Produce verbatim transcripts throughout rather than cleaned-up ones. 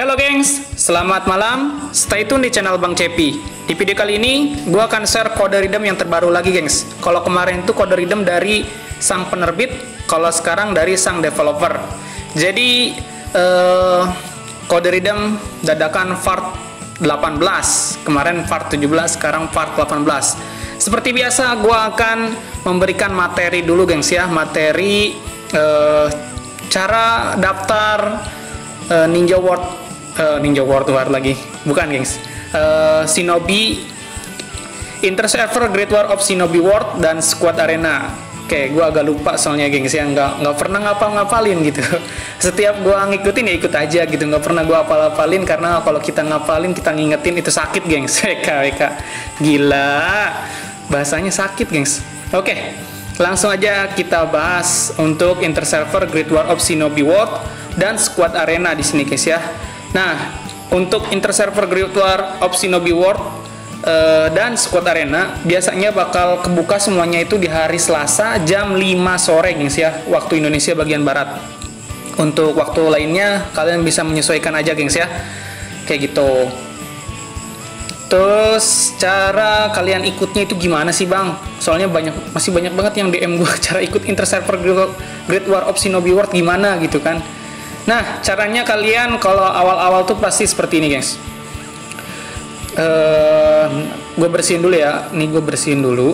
Halo gengs, selamat malam. Stay tune di channel Bang Cepi. Di video kali ini, gue akan share kode redeem yang terbaru lagi gengs. Kalau kemarin itu kode redeem dari sang penerbit, kalau sekarang dari sang developer. Jadi, eh, kode redeem dadakan V A R delapan belas. Kemarin V A R tujuh belas, sekarang V A R delapan belas. Seperti biasa, gue akan memberikan materi dulu gengs ya. Materi eh, cara daftar uh, Ninja World uh, Ninja World War lagi bukan gengs uh, Shinobi Interserver Great War of Shinobi World dan Squad Arena. Oke, gue agak lupa soalnya gengs ya, nggak nggak pernah ngapal-ngapalin gitu. Setiap gue ngikutin ya ikut aja gitu, nggak pernah gue apal-apalin karena kalau kita ngapalin kita ngingetin itu sakit gengs. Weka weka gila bahasanya sakit gengs. Oke, langsung aja kita bahas untuk Interserver Great War of Shinobi World dan Squad Arena di sini guys ya. Nah, untuk Interserver Great War of Shinobi World uh, dan Squad Arena biasanya bakal kebuka semuanya itu di hari Selasa jam lima sore guys ya, waktu Indonesia bagian barat. Untuk waktu lainnya kalian bisa menyesuaikan aja guys ya. Kayak gitu. Terus cara kalian ikutnya itu gimana sih bang? Soalnya banyak masih banyak banget yang D M gue cara ikut Interserver Great War of Shinobi World gimana gitu kan. Nah caranya kalian kalau awal-awal tuh pasti seperti ini guys. Uh, gue bersihin dulu ya. Nih gue bersihin dulu.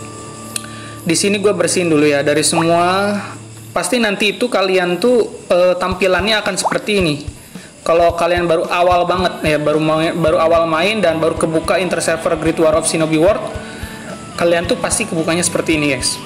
Di sini gue bersihin dulu ya dari semua. Pasti nanti itu kalian tuh uh, tampilannya akan seperti ini. Kalau kalian baru awal banget ya, baru main, baru awal main dan baru kebuka Interserver Great War of Shinobi World, kalian tuh pasti kebukanya seperti ini, guys.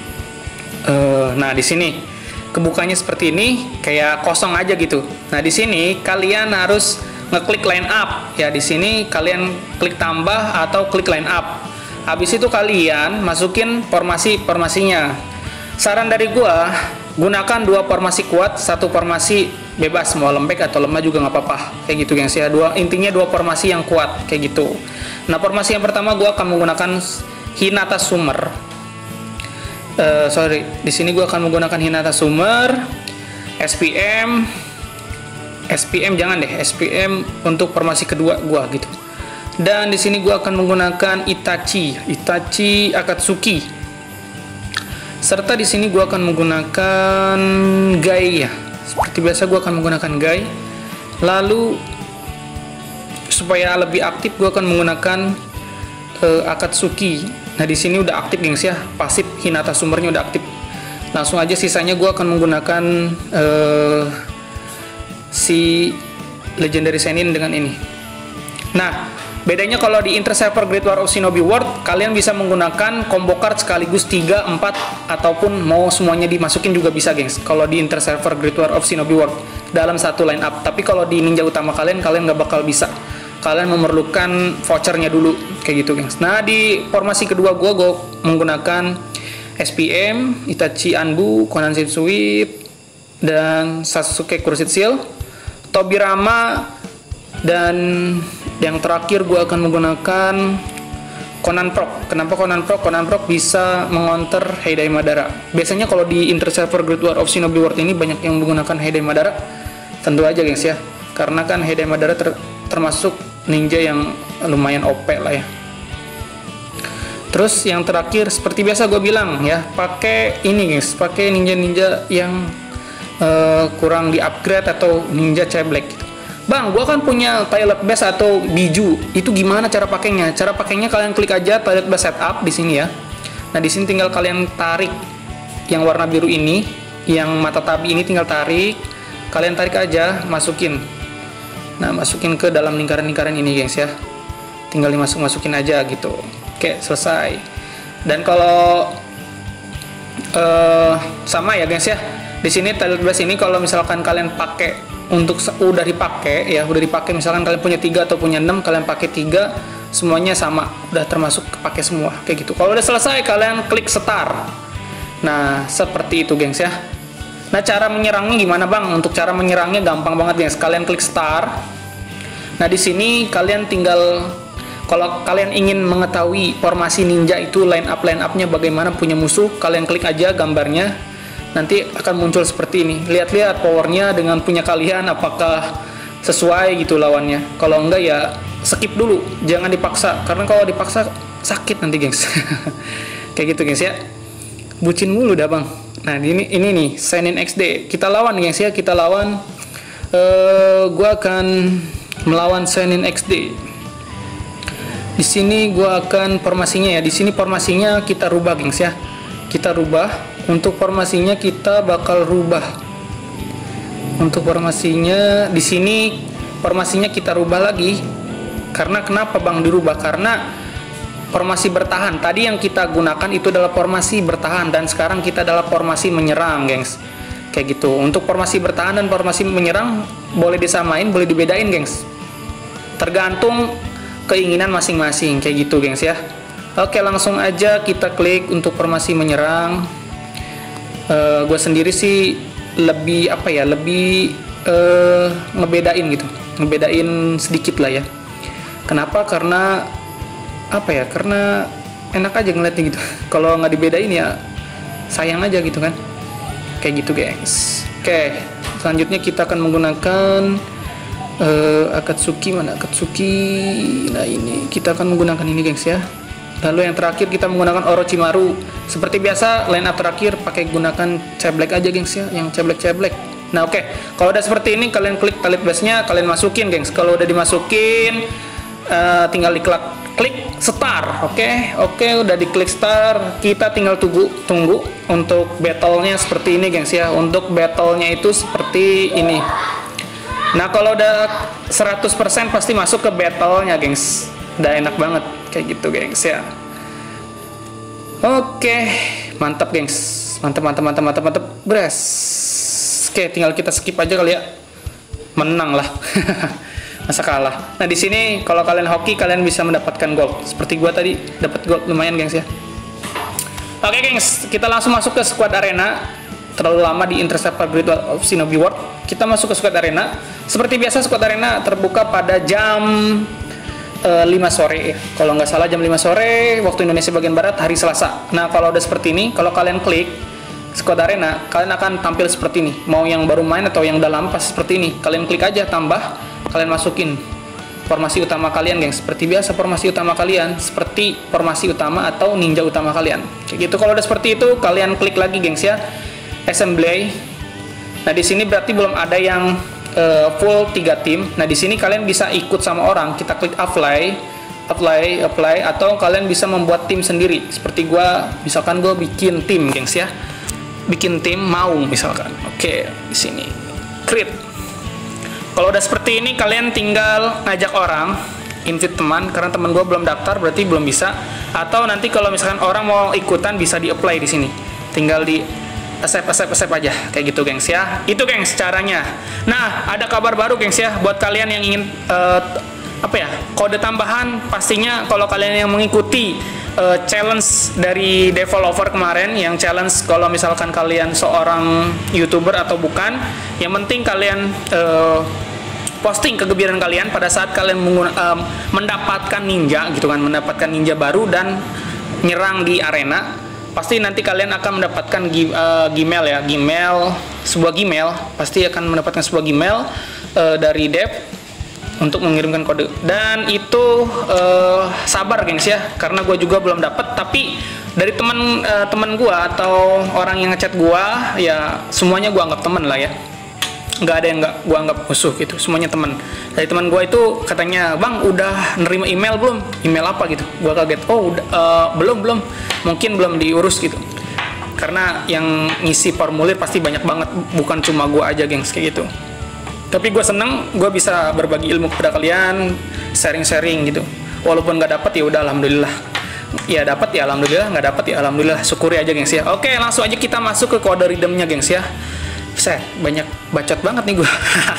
Uh, nah di sini kebukanya seperti ini, kayak kosong aja gitu. Nah di sini kalian harus ngeklik line up ya. Di sini kalian klik tambah atau klik line up. Habis itu kalian masukin formasi formasinya. Saran dari gua, gunakan dua formasi kuat, satu formasi bebas, mau lembek atau lemah juga nggak apa-apa, kayak gitu guys ya. Dua intinya dua formasi yang kuat kayak gitu. Nah formasi yang pertama gue akan menggunakan Hinata Summer. Uh, sorry, di sini gue akan menggunakan Hinata Summer, S P M, S P M jangan deh, S P M untuk formasi kedua gue gitu. Dan di sini gue akan menggunakan Itachi, Itachi Akatsuki. Serta di sini gue akan menggunakan Gai ya. Seperti biasa gue akan menggunakan Gai. Lalu supaya lebih aktif gue akan menggunakan uh, Akatsuki. Nah di sini udah aktif gengs ya, pasif Hinata Summernya udah aktif. Langsung aja sisanya gue akan menggunakan uh, si Legendary Senin dengan ini. Nah bedanya kalau di Interserver Great War of Shinobi World, kalian bisa menggunakan combo card sekaligus tiga, empat, ataupun mau semuanya dimasukin juga bisa gengs. Kalau di Interserver Great War of Shinobi World dalam satu line up. Tapi kalau di ninja utama kalian, kalian nggak bakal bisa. Kalian memerlukan vouchernya dulu, kayak gitu gengs. Nah di formasi kedua gue, gue menggunakan S P M, Itachi Anbu, Conan Sweep, dan Sasuke Crusader Seal, Tobirama, dan yang terakhir gue akan menggunakan Conan Proc. Kenapa Conan Proc? Conan Proc bisa mengonter Heidai Madara. Biasanya kalau di Interserver Great War of Shinobi World ini banyak yang menggunakan Heidai Madara. Tentu aja gengs ya, karena kan Heidai Madara ter termasuk ninja yang lumayan O P lah ya. Terus yang terakhir seperti biasa gue bilang ya, pakai ini guys, pakai ninja-ninja yang uh, kurang di upgrade atau ninja ceblek gitu. Bang, gua kan punya toilet base atau biju. Itu gimana cara pakainya? Cara pakainya kalian klik aja toilet base setup di sini ya. Nah, di sini tinggal kalian tarik yang warna biru ini, yang mata tabi ini tinggal tarik. Kalian tarik aja, masukin. Nah, masukin ke dalam lingkaran-lingkaran ini, guys ya. Tinggal dimasuk-masukin aja gitu. Oke, selesai. Dan kalau uh, sama ya, guys ya. Di sini toilet base ini kalau misalkan kalian pakai untuk udah dipakai ya, udah dipakai misalkan kalian punya tiga atau punya enam, kalian pakai tiga semuanya sama, udah termasuk kepake semua kayak gitu. Kalau udah selesai kalian klik start. Nah seperti itu gengs ya. Nah cara menyerangnya gimana bang? Untuk cara menyerangnya gampang banget gengs, kalian klik start. Nah di sini kalian tinggal, kalau kalian ingin mengetahui formasi ninja itu line up line upnya bagaimana punya musuh, kalian klik aja gambarnya. Nanti akan muncul seperti ini. Lihat-lihat powernya dengan punya kalian, apakah sesuai gitu lawannya. Kalau enggak ya skip dulu, jangan dipaksa, karena kalau dipaksa sakit nanti gengs. Kayak gitu gengs ya, bucin mulu dah bang. Nah ini ini nih Sannin X D, kita lawan gengs ya, kita lawan. Uh, gua akan melawan Sannin X D. Di sini gua akan formasinya ya, di sini formasinya kita rubah gengs ya, kita rubah. Untuk formasinya kita bakal rubah. Untuk formasinya di sini formasinya kita rubah lagi. Karena kenapa bang dirubah? Karena formasi bertahan. Tadi yang kita gunakan itu adalah formasi bertahan, dan sekarang kita adalah formasi menyerang, gengs. Kayak gitu. Untuk formasi bertahan dan formasi menyerang boleh disamain, boleh dibedain, gengs. Tergantung keinginan masing-masing, kayak gitu, gengs ya. Oke, langsung aja kita klik untuk formasi menyerang. Uh, gue sendiri sih lebih apa ya, lebih uh, ngebedain gitu, ngebedain sedikit lah ya. Kenapa? Karena apa ya? Karena enak aja ngeliatnya gitu. Kalau nggak dibedain ya sayang aja gitu kan. Kayak gitu guys. Oke, selanjutnya kita akan menggunakan uh, Akatsuki. Mana Akatsuki? Nah ini kita akan menggunakan ini guys ya. Lalu yang terakhir kita menggunakan Orochimaru. Seperti biasa line up terakhir pakai gunakan ceblek aja gengs ya, yang ceblek-ceblek. Nah oke, okay. Kalau udah seperti ini kalian klik talent base-nya, kalian masukin gengs. Kalau udah dimasukin uh, tinggal diklik klik start. Oke, okay? Oke okay, udah diklik start. Kita tinggal tunggu tunggu untuk battle-nya seperti ini gengs ya. Untuk battle-nya itu seperti ini. Nah kalau udah seratus persen pasti masuk ke battle-nya gengs. Udah enak banget kayak gitu gengs ya. Oke, mantap gengs, mantap mantap mantap mantap mantap, bres. Oke, tinggal kita skip aja kali ya, menang lah. Masa kalah. Nah di sini kalau kalian hoki kalian bisa mendapatkan gold. Seperti gua tadi dapat gold lumayan gengs ya. Oke gengs, kita langsung masuk ke squad arena. Terlalu lama di Intercept Grid of Shinobi World. Kita masuk ke squad arena. Seperti biasa squad arena terbuka pada jam lima sore, kalau nggak salah jam lima sore waktu Indonesia bagian barat hari Selasa. Nah kalau udah seperti ini, kalau kalian klik squad arena, kalian akan tampil seperti ini. Mau yang baru main atau yang dalam pas seperti ini, kalian klik aja tambah, kalian masukin formasi utama kalian gengs. Seperti biasa formasi utama kalian seperti formasi utama atau ninja utama kalian. Kayak gitu. Kalau udah seperti itu, kalian klik lagi gengs ya, assembly. Nah di sini berarti belum ada yang Uh, full tiga tim. Nah di sini kalian bisa ikut sama orang. Kita klik apply, apply, apply, atau kalian bisa membuat tim sendiri. Seperti gua, misalkan gua bikin tim, gengs ya. Bikin tim mau misalkan. Oke, di sini create. Kalau udah seperti ini, kalian tinggal ngajak orang, invite teman. Karena teman gua belum daftar, berarti belum bisa. Atau nanti kalau misalkan orang mau ikutan, bisa di apply di sini. Tinggal di accept, accept, accept aja, kayak gitu gengs ya. Itu gengs caranya. Nah ada kabar baru gengs ya, buat kalian yang ingin uh, apa ya, kode tambahan. Pastinya kalau kalian yang mengikuti uh, challenge dari developer kemarin, yang challenge kalau misalkan kalian seorang YouTuber atau bukan, yang penting kalian uh, posting kegembiraan kalian pada saat kalian uh, mendapatkan ninja gitu kan, mendapatkan ninja baru dan nyerang di arena. Pasti nanti kalian akan mendapatkan uh, Gmail ya, Gmail, sebuah Gmail, pasti akan mendapatkan sebuah Gmail uh, dari dev untuk mengirimkan kode. Dan itu uh, sabar gengs ya, karena gue juga belum dapat. Tapi dari teman uh, teman gue atau orang yang ngechat gue, ya semuanya gue anggap teman lah ya. Nggak ada yang nggak gue anggap musuh gitu, semuanya teman. Dari teman gue itu katanya, bang udah nerima email belum? Email apa gitu? Gue kaget, oh udah, uh, belum belum, mungkin belum diurus gitu. Karena yang ngisi formulir pasti banyak banget, bukan cuma gue aja gengs kayak gitu. Tapi gue seneng, gue bisa berbagi ilmu kepada kalian, sharing-sharing gitu. Walaupun nggak dapat ya udah alhamdulillah. Ya dapat ya alhamdulillah, nggak dapat ya alhamdulillah, syukuri aja gengs ya. Oke langsung aja kita masuk ke kode redeemnya gengs ya. Set, banyak bacot banget nih gue.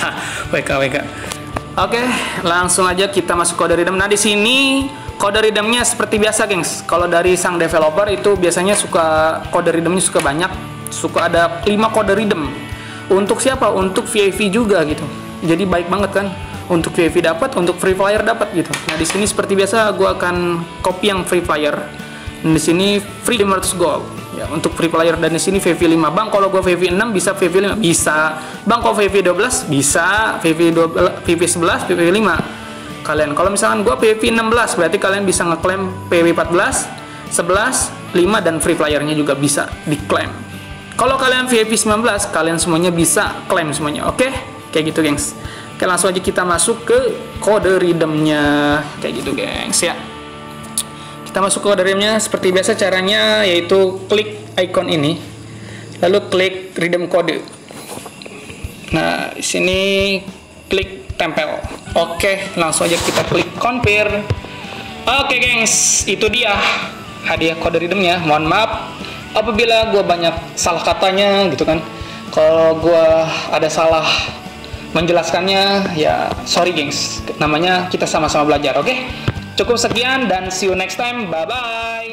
W K W K. Oke, langsung aja kita masuk kode redeem. Nah di sini kode redeemnya seperti biasa, gengs. Kalau dari sang developer itu biasanya suka kode redeemnya suka banyak, suka ada lima kode redeem. Untuk siapa? Untuk V I V juga gitu. Jadi baik banget kan. Untuk V I V dapat, untuk Free Fire dapat gitu. Nah di sini seperti biasa gue akan copy yang Free Fire. Dan di sini free lima ratus gold. Ya, untuk free player dan di sini V V lima. Bang, kalau gua V V enam bisa V V lima? Bisa. Bang, kalau V V dua belas bisa, V V dua belas, V V sebelas, V V lima. Kalian kalau misalkan gua V V enam belas, berarti kalian bisa ngeklaim P W empat belas, sebelas, lima dan free playernya juga bisa diklaim. Kalau kalian V V sembilan belas, kalian semuanya bisa klaim semuanya. Oke? Kayak gitu, gengs. Oke, langsung aja kita masuk ke kode redeemnya. Kayak gitu, gengs ya. Kita masuk ke kode redeemnya seperti biasa, caranya yaitu klik icon ini, lalu klik redeem kode. Nah, di sini klik tempel. Oke, langsung aja kita klik confirm. Oke, gengs, itu dia hadiah kode redeemnya. Mohon maaf apabila gue banyak salah katanya gitu kan. Kalau gue ada salah menjelaskannya, ya sorry gengs, namanya kita sama-sama belajar. Oke, cukup sekian dan see you next time, bye bye.